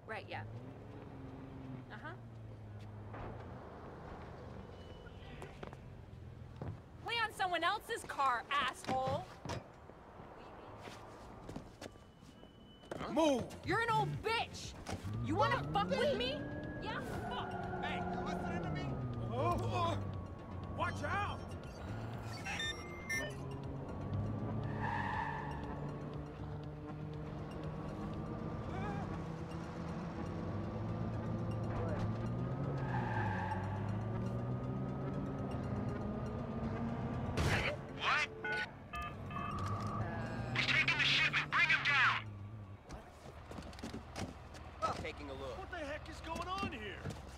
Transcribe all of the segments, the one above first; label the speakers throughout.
Speaker 1: Right, yeah. Play on someone else's car, asshole!
Speaker 2: Huh? Move!
Speaker 1: You're an old bitch! You wanna fuck with me? Yeah, fuck!
Speaker 2: Hey, you listening to me? Watch out!
Speaker 3: Taking a look.
Speaker 2: What the heck is going on here?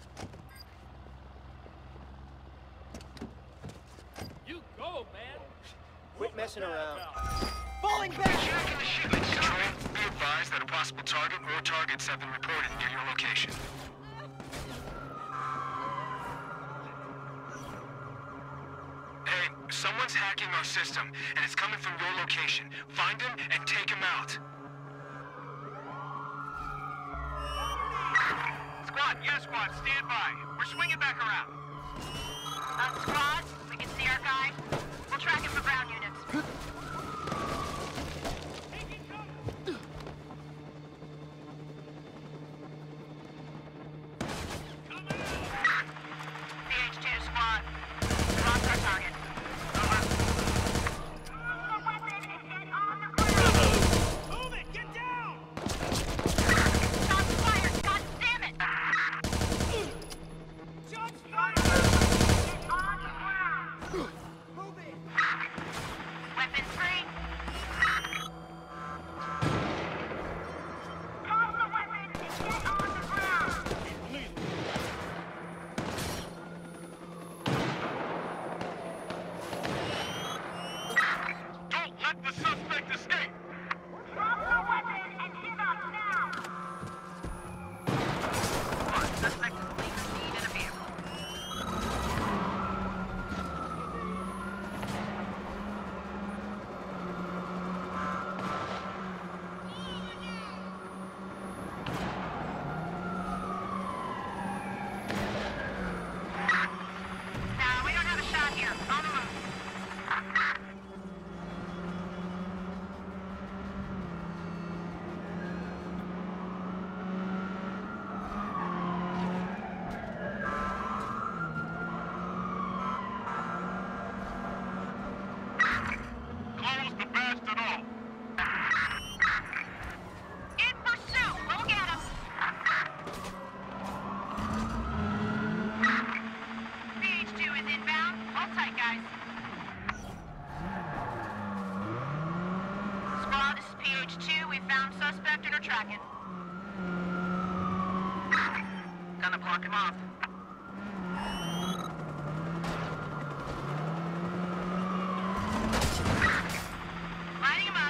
Speaker 2: You go, man.
Speaker 3: Quit messing around.
Speaker 4: Falling back! Checking the shipment, Control. Be advised that a possible target or targets have been reported near your location. Hey, someone's hacking our system, and it's coming from your location. Find him and take him out. Squad, yes, squad, stand by. We're swinging back around.
Speaker 5: Squad, we can see our guy. We'll track him for ground units. CH2 squad. Lost our target. Over. The weapon is dead on the ground.
Speaker 2: Move it! Get down!
Speaker 5: Shots fired! God damn it!
Speaker 2: Shots fired!
Speaker 5: Dead on the ground.
Speaker 3: Move it!
Speaker 5: Weapon free. Call the weapon and get on the ground.
Speaker 4: Don't let the suspect escape!
Speaker 5: Drop the weapon and hit us now. Suspect is fleeing the scene in a vehicle. Now, we don't have a shot here. On the move.
Speaker 4: Close the bastard off!
Speaker 5: In pursuit! We'll get him! PH2 is inbound. Hold tight, guys. Squad, this is PH2. We found suspect and are tracking. Gonna block him off. Lighting him up.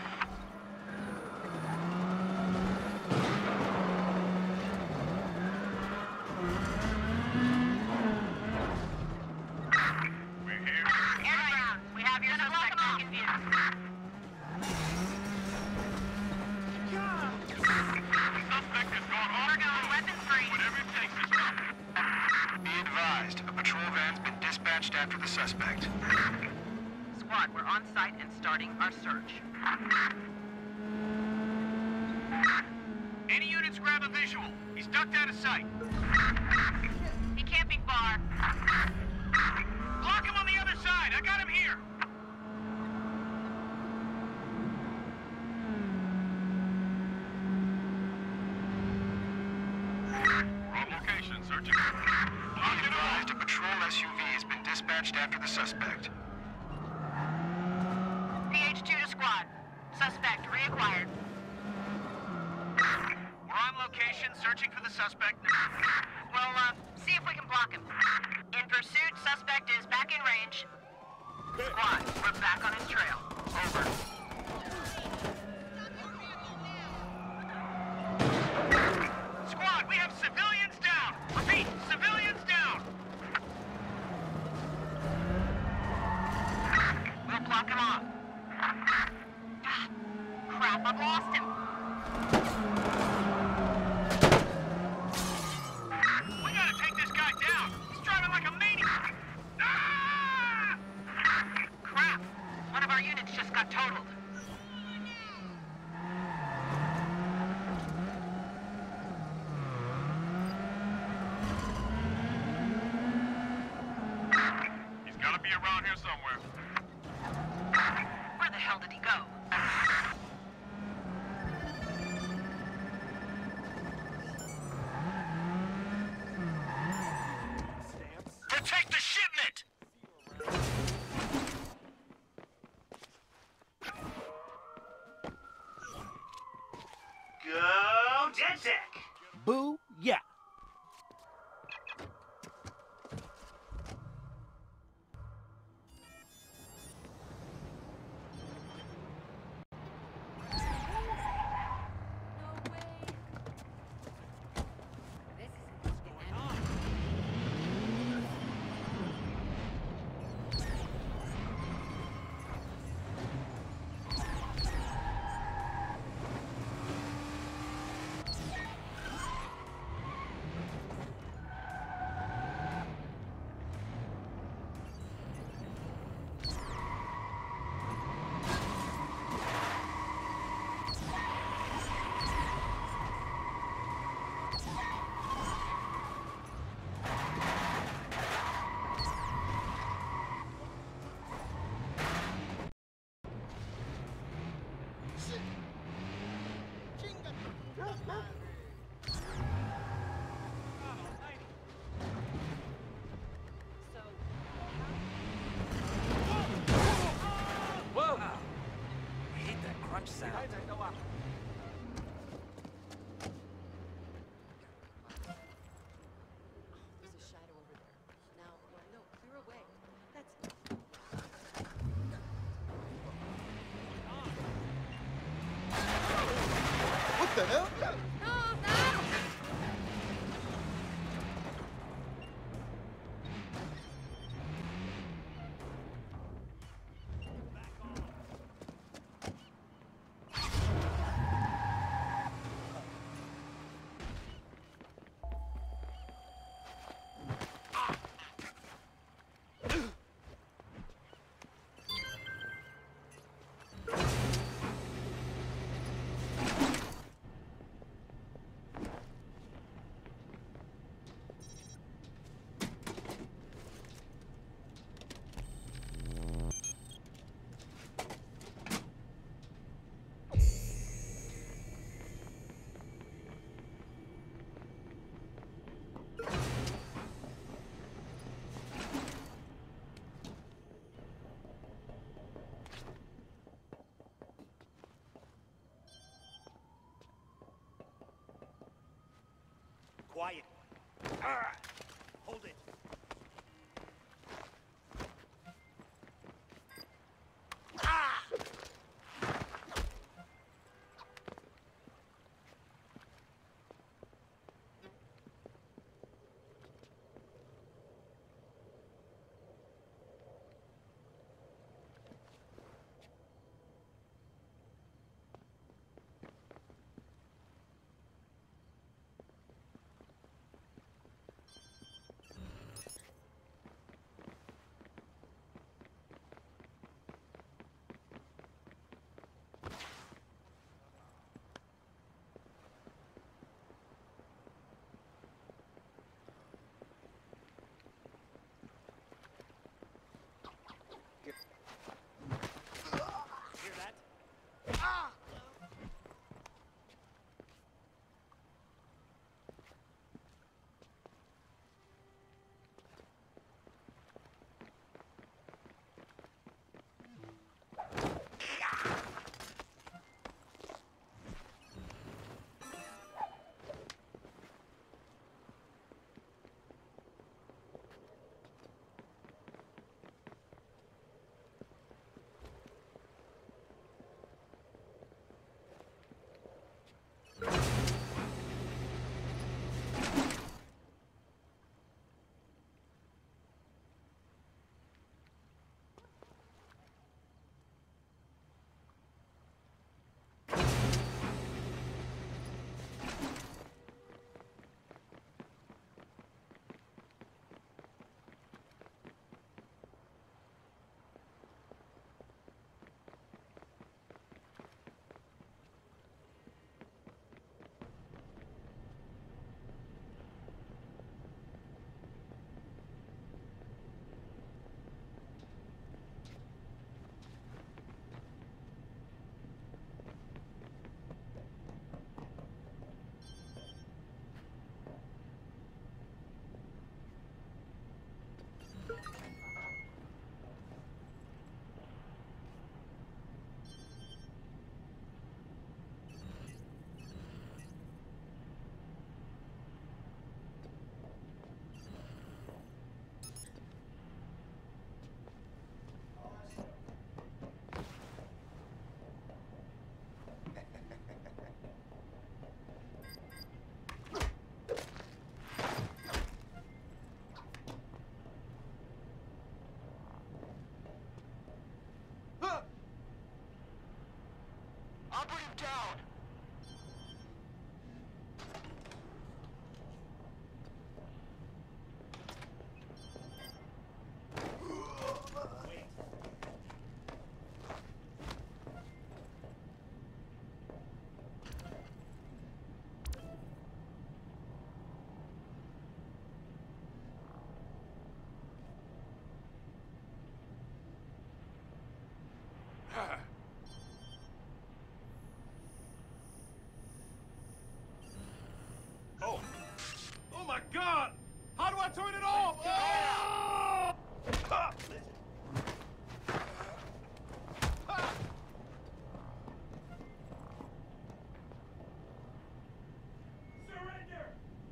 Speaker 4: We're here.
Speaker 5: Inbound. We have your suspect back in view.
Speaker 4: Suspect has gone off.
Speaker 5: We're going weapon free.
Speaker 4: Whatever it takes is coming. Be advised, a patrol van's been dispatched after the suspect.
Speaker 5: Squad, we're on site and starting our search.
Speaker 4: Any units grab a visual. He's ducked out of sight.
Speaker 5: He can't be far.
Speaker 4: Block him on the other side. I got him here. Wrong location. Searching. Be advised, a patrol SUV has been dispatched after the suspect.
Speaker 5: PH2 to squad. Suspect reacquired.
Speaker 4: We're on location, searching for the suspect.
Speaker 5: We'll, see if we can block him. In pursuit, suspect is back in range. Squad, we're back on his trail. Over.
Speaker 4: Squad, we have civilians down! Repeat, civilians down!
Speaker 5: We'll block him off. Ah, crap, I've lost him.
Speaker 4: around here somewhere.
Speaker 5: Where the hell did he go?
Speaker 4: Protect the shipment! Go DedSec!
Speaker 2: Boo, yeah.
Speaker 1: No way. This isn't going on. So,
Speaker 2: Whoa! I hate that crunch sound.
Speaker 1: there's a shadow over there. Now, no, clear away. That's
Speaker 2: What the hell?
Speaker 1: no, no.
Speaker 2: Quiet. Hold it.
Speaker 4: down!
Speaker 2: Oh. Oh my God! How do I turn it off? Oh! Ah! Ah! Surrender!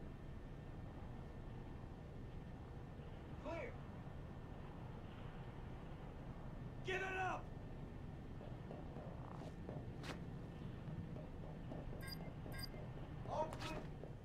Speaker 2: Clear. Get it up! All clear.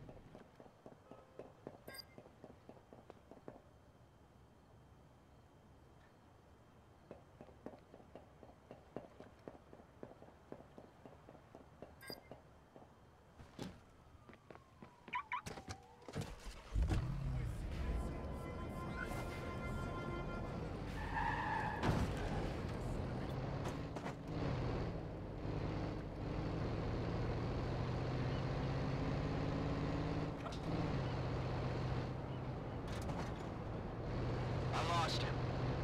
Speaker 4: I lost him.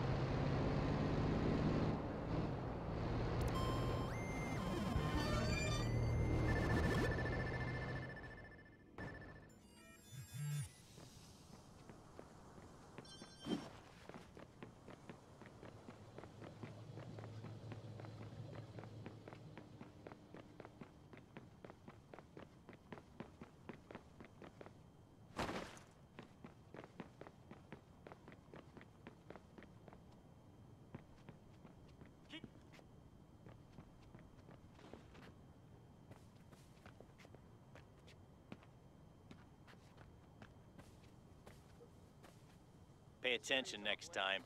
Speaker 6: Pay attention next time.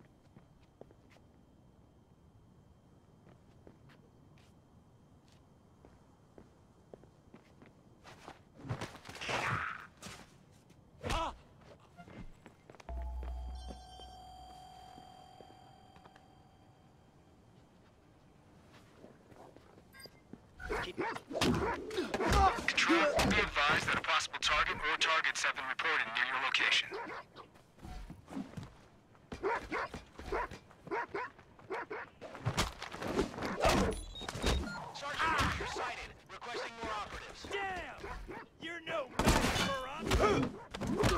Speaker 4: Control, be advised that a possible target or targets have been reported near your location. Sergeant, you're sighted. Requesting more operatives.
Speaker 2: Damn! You're no match for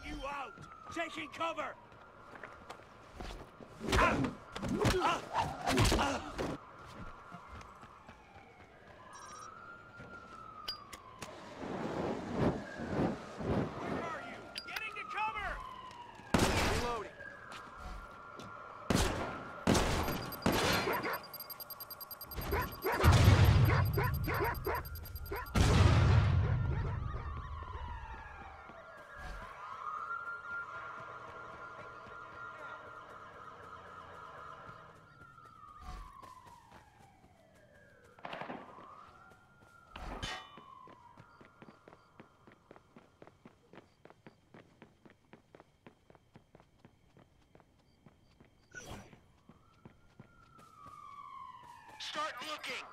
Speaker 2: you out! Taking cover! Where are you? Getting to cover!
Speaker 3: Reloading.
Speaker 4: Start looking!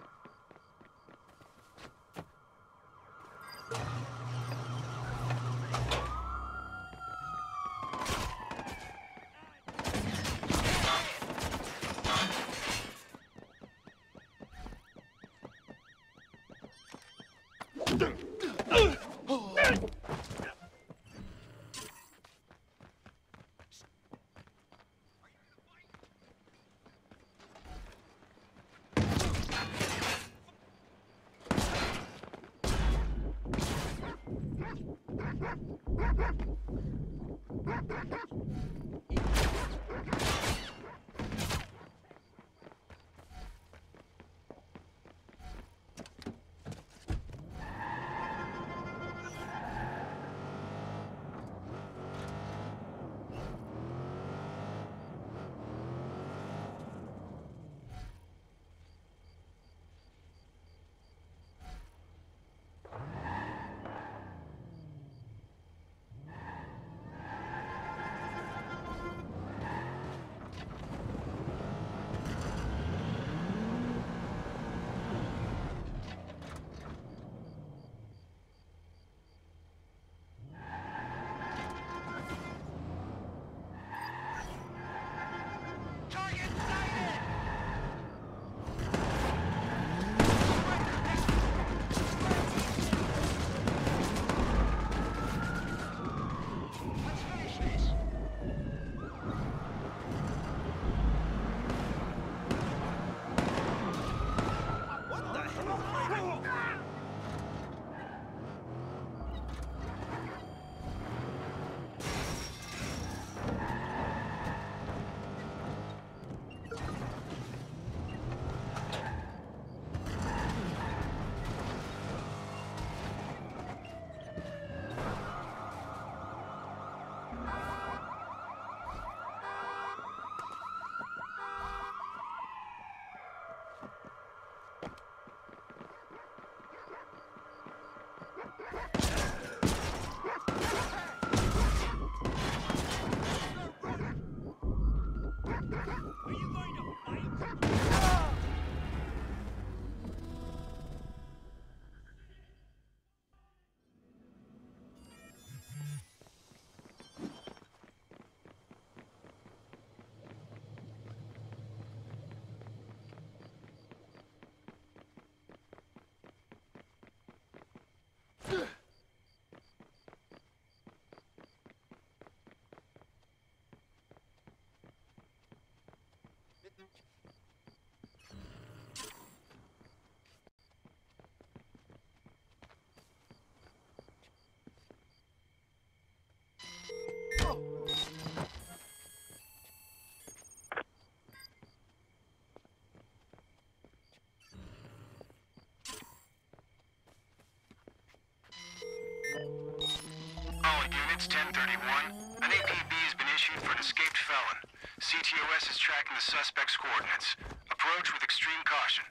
Speaker 4: All units, 1031. An APB has been issued for an escaped felon. CTOS is tracking the suspect's coordinates. Approach with extreme caution.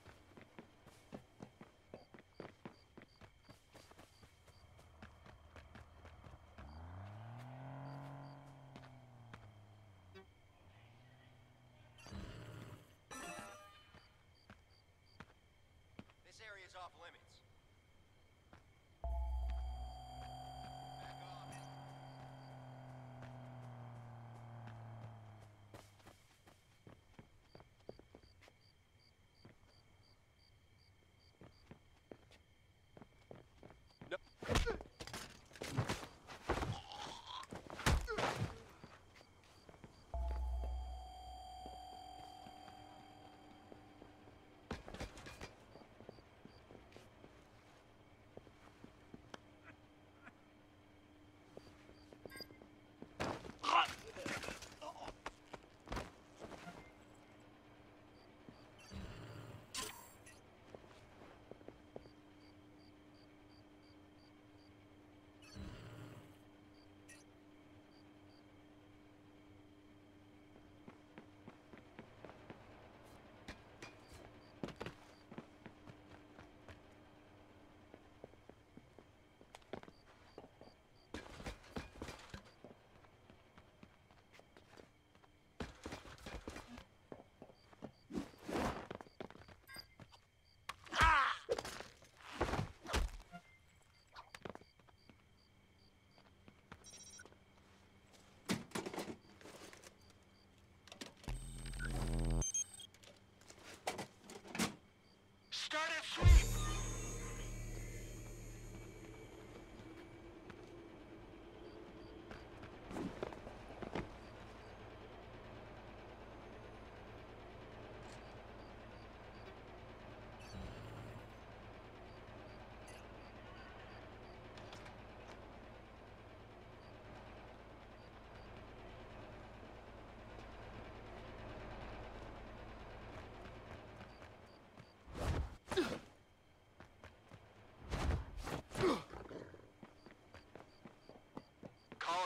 Speaker 3: This area is off limits.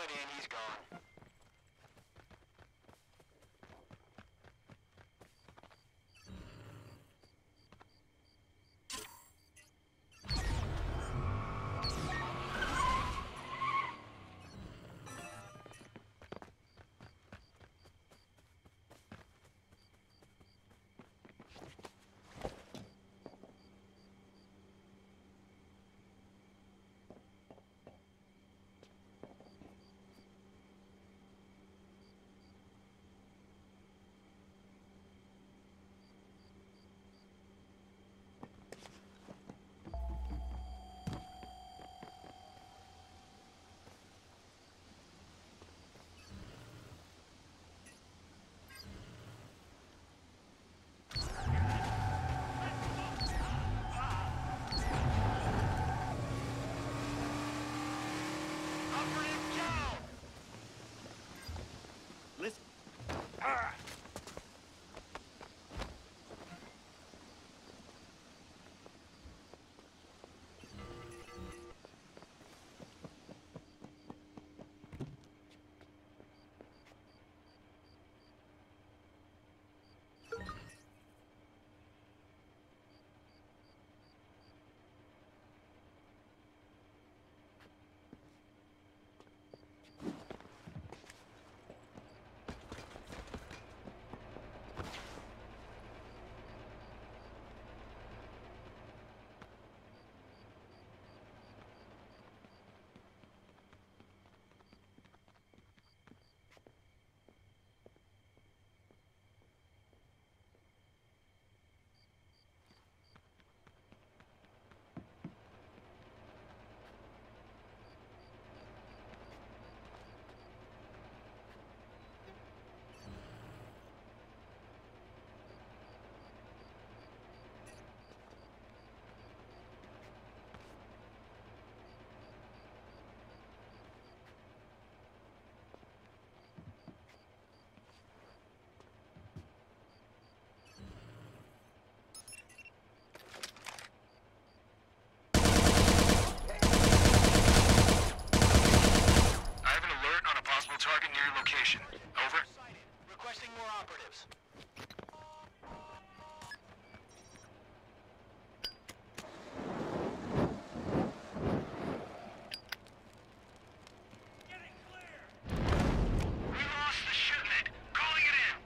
Speaker 4: went in, he's gone.
Speaker 2: Listen.
Speaker 4: Target near your location. Over. Requesting more operatives.
Speaker 2: Getting clear!
Speaker 4: We lost the shipment. Calling it in.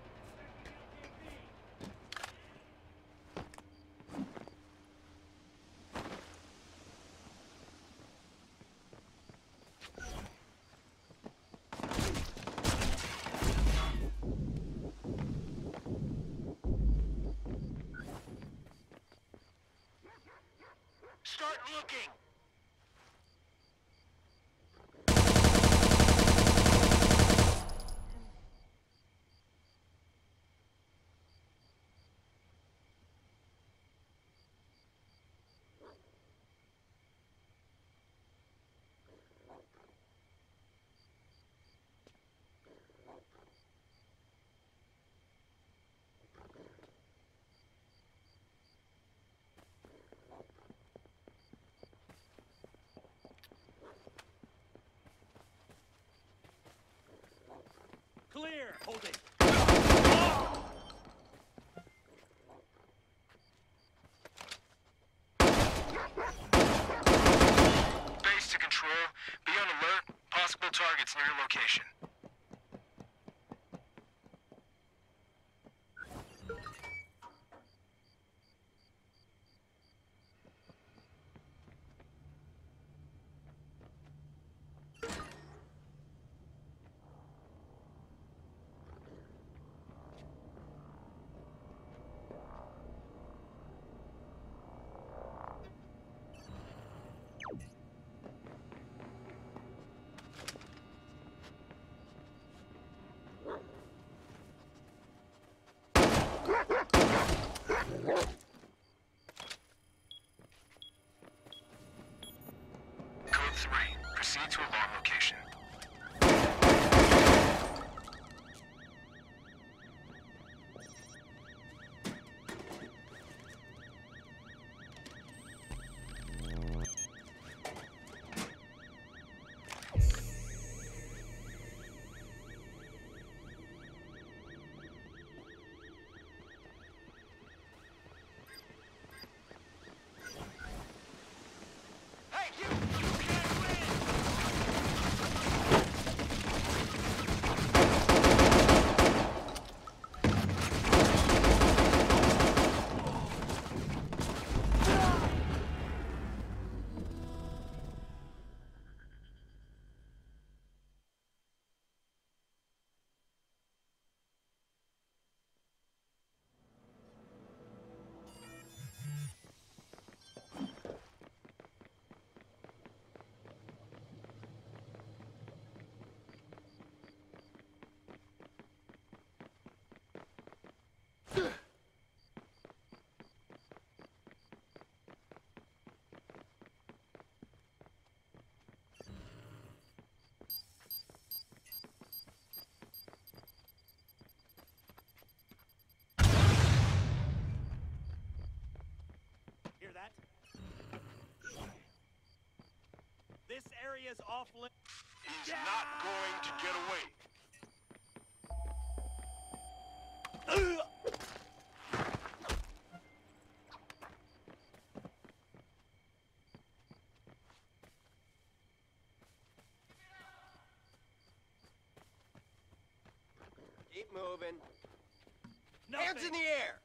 Speaker 4: Start looking!
Speaker 2: Clear! Hold it!
Speaker 4: Base to control. Be on alert. Possible targets near your location. Code 3. Proceed to alarm location.
Speaker 6: area's off limits.
Speaker 2: He's not going to get away.
Speaker 3: Keep moving.
Speaker 6: Nothing.
Speaker 3: Hands in the air!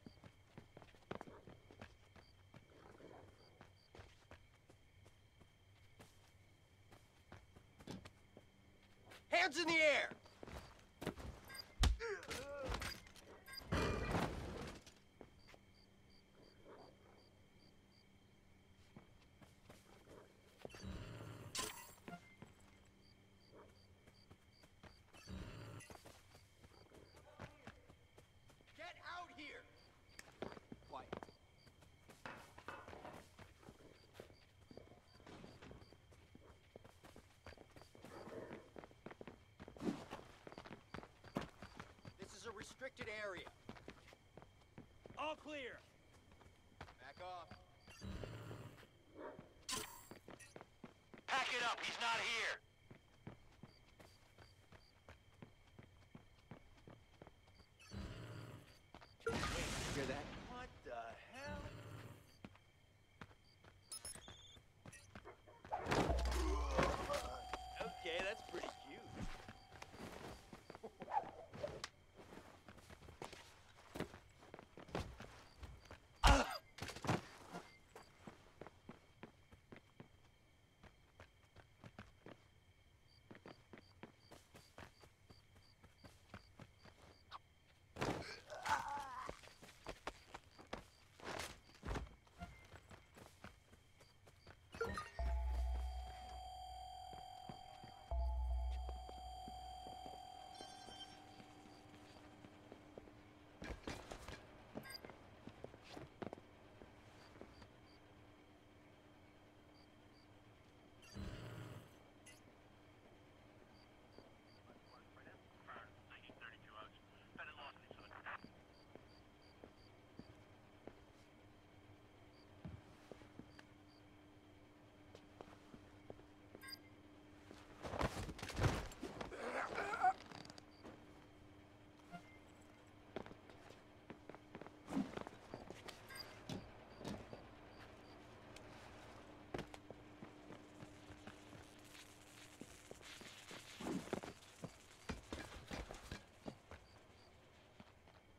Speaker 3: Hands in the air! Get out here! Quiet. This is a restricted area.
Speaker 6: All clear.
Speaker 3: Back off.
Speaker 6: Pack it up. He's not here.
Speaker 3: Hear that?
Speaker 6: What the hell? Okay, that's pretty cute.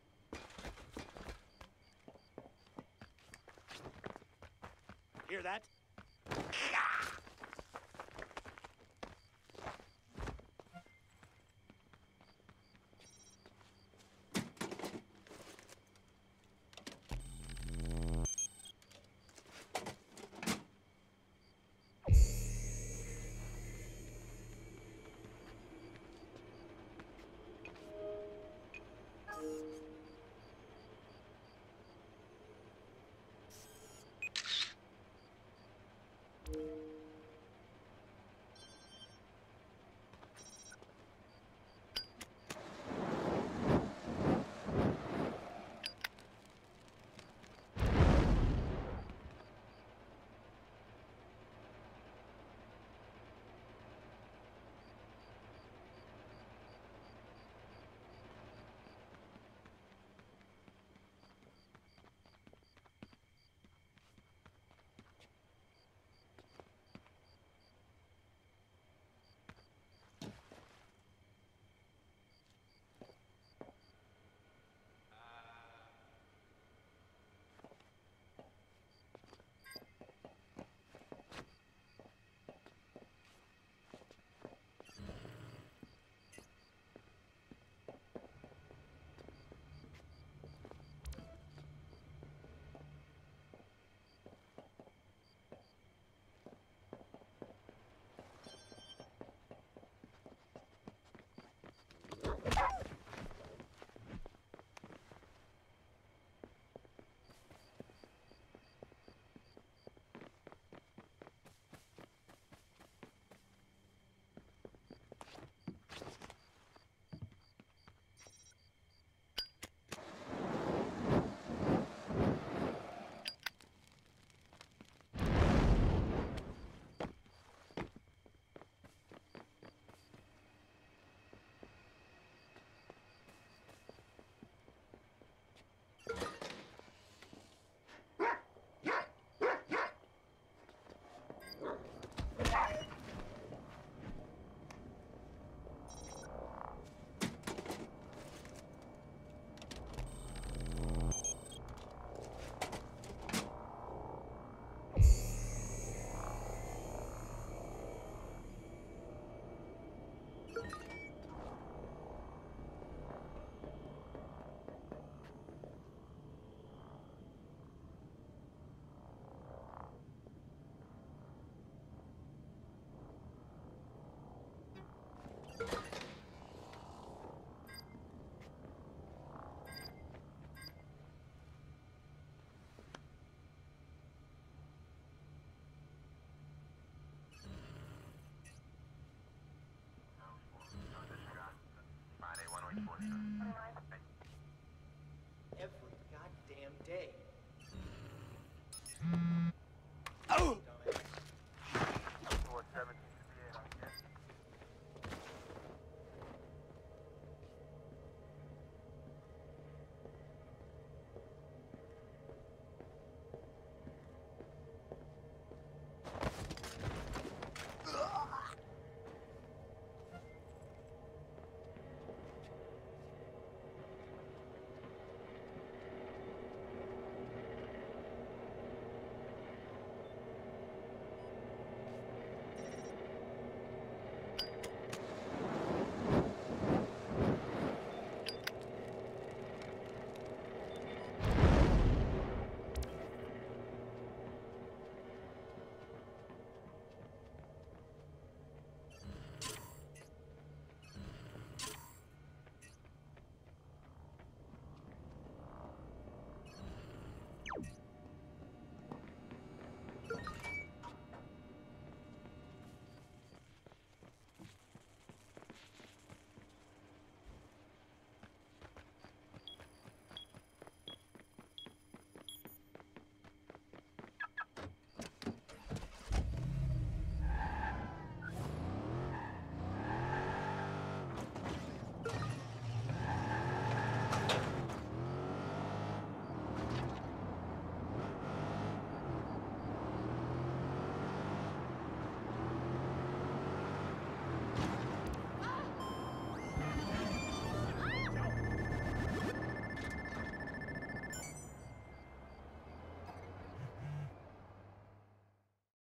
Speaker 6: Hear that?